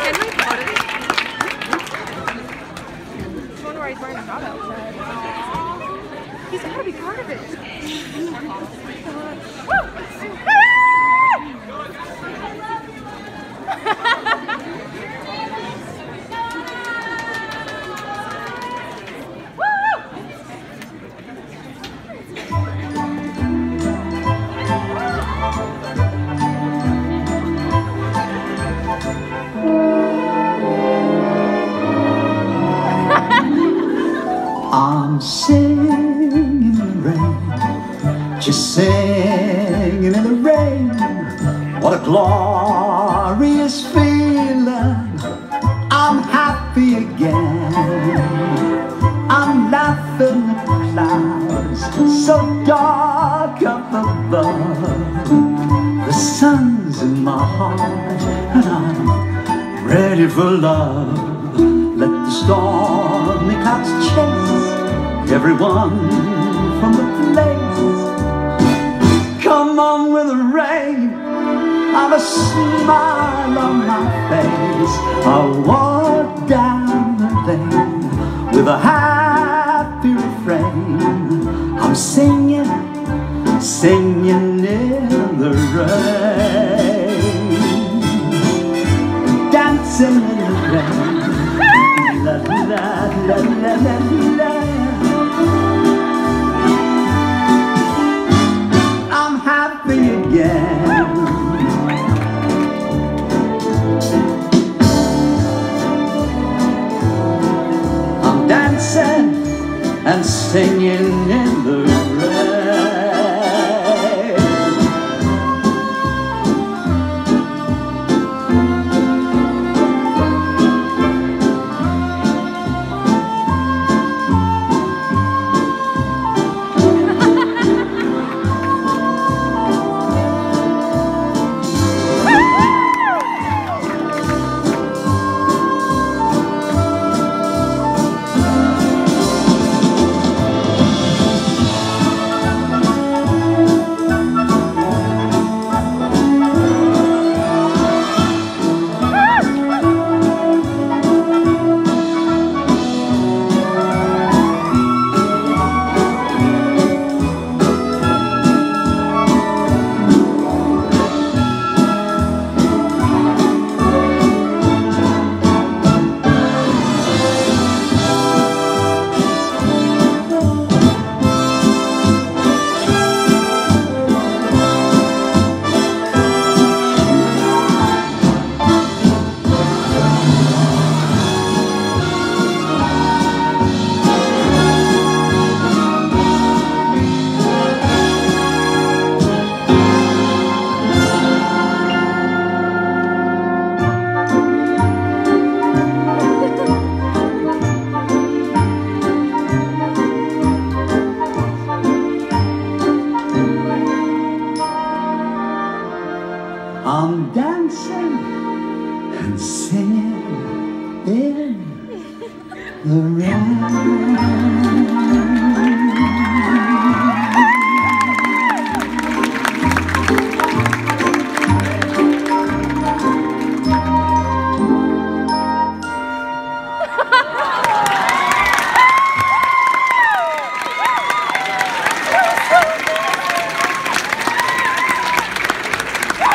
He's wearing a hot outfit. He's got to be part of it. I'm singing in the rain, just singing in the rain. What a glorious feeling, I'm happy again. I'm laughing at the clouds so dark up above. The sun's in my heart and I'm ready for love. Let the stormy clouds chase everyone from the place. Come on with the rain, I've a smile on my face. I'll walk down the lane with a happy refrain. I'm singing, singing in the rain, dancing in the rain. La la la la la la. I'm happy again. I'm dancing and singing in the rain. I'm dancing and singing in the rain.